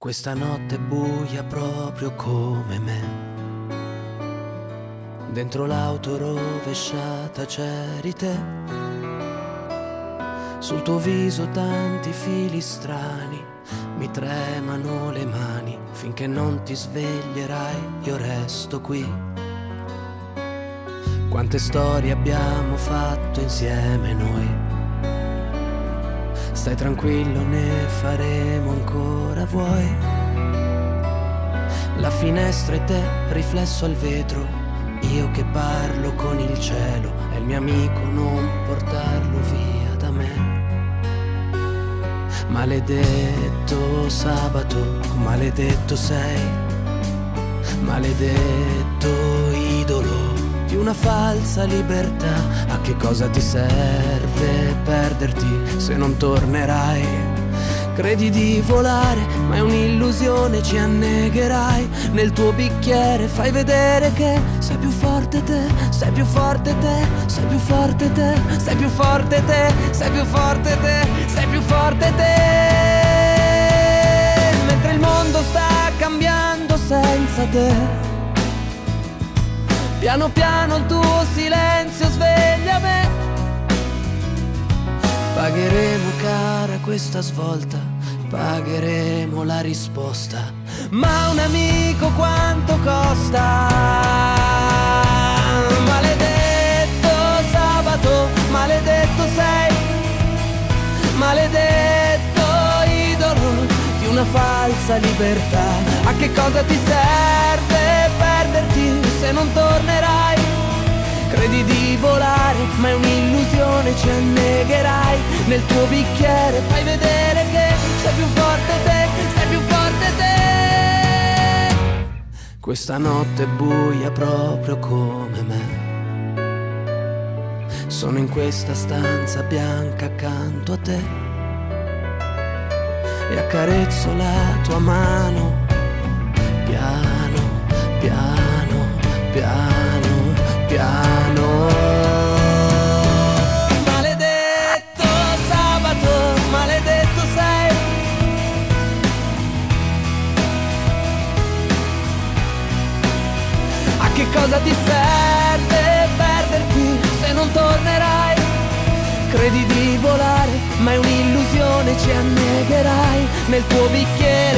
Questa notte è buia proprio come me. Dentro l'auto rovesciata c'eri te. Sul tuo viso tanti fili strani, mi tremano le mani. Finché non ti sveglierai io resto qui. Quante storie abbiamo fatto insieme noi. Stai tranquillo, ne faremo ancora, vuoi? La finestra e te, riflesso al vetro, io che parlo con il cielo, è il mio amico, non portarlo via da me. Maledetto sabato, maledetto sei, maledetto idolo di una falsa libertà. A che cosa ti serve perderti se non tornerai? Credi di volare, ma è un'illusione, ci annegherai. Nel tuo bicchiere fai vedere che sei più forte te, sei più forte te, sei più forte te, sei più forte te, sei più forte te, sei più forte te. Mentre il mondo sta cambiando senza te, piano piano il tuo silenzio sveglia me. Pagheremo cara questa svolta, pagheremo la risposta. Ma un amico quanto costa? Maledetto sabato, maledetto sei, maledetto idolo di una falsa libertà. A che cosa ti serve perderti se non tornerai? Credi di volare, ma è un'illusione, ci annegherai. Nel tuo bicchiere fai vedere che sei più forte te, sei più forte te. Questa notte è buia proprio come me. Sono in questa stanza bianca accanto a te e accarezzo la tua mano, piano, piano, piano, piano. Maledetto sabato, maledetto sei. A che cosa ti serve perderti se non tornerai? Credi di volare, ma è un'illusione, ci annegherai. Nel tuo bicchiere